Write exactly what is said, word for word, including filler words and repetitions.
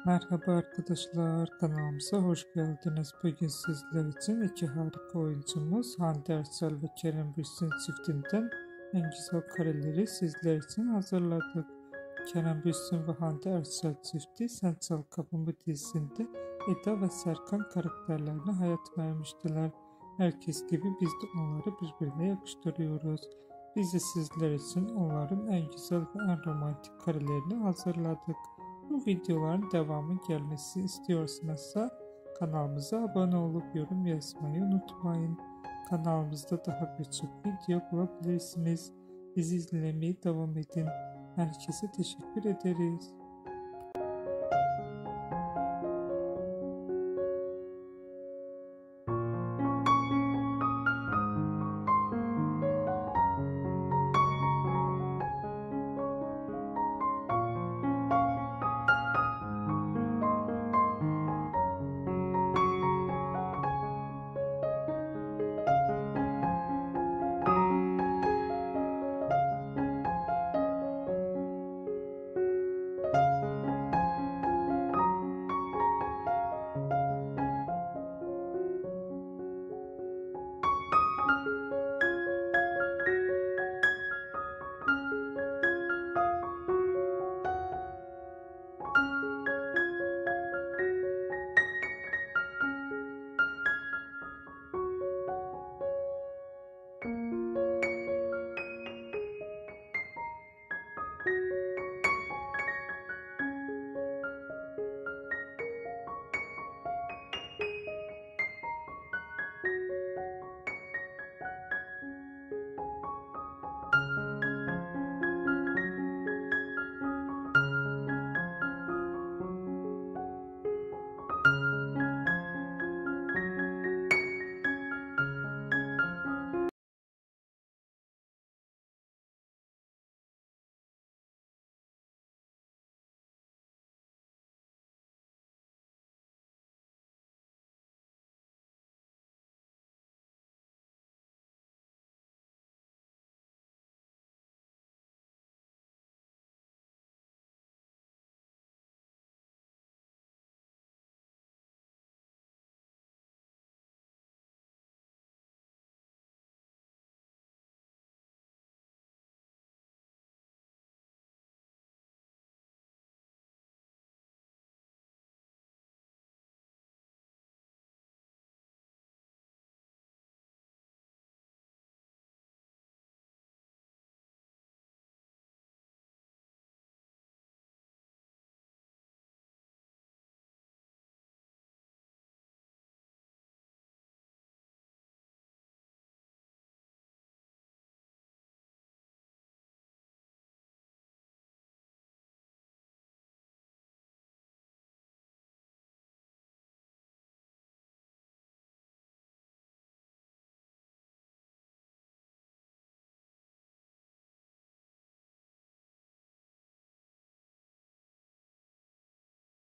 Merhaba arkadaşlar, kanalımıza hoş geldiniz. Bugün sizler için iki harika oyuncumuz Hande Erçel ve Kerem Bürsin çiftinden en güzel kareleri sizler için hazırladık. Kerem Bürsin ve Hande Erçel çifti Sen Çal Kapımı dizisinde Eda ve Serkan karakterlerine hayat vermiştiler. Herkes gibi biz de onları birbirine yakıştırıyoruz. Biz de sizler için onların en güzel ve en romantik karelerini hazırladık. Bu videoların devamı gelmesi istiyorsanızsa kanalımıza abone olup yorum yazmayı unutmayın. Kanalımızda daha birçok video bulabilirsiniz. Bizi izlemeye devam edin. Herkese teşekkür ederiz.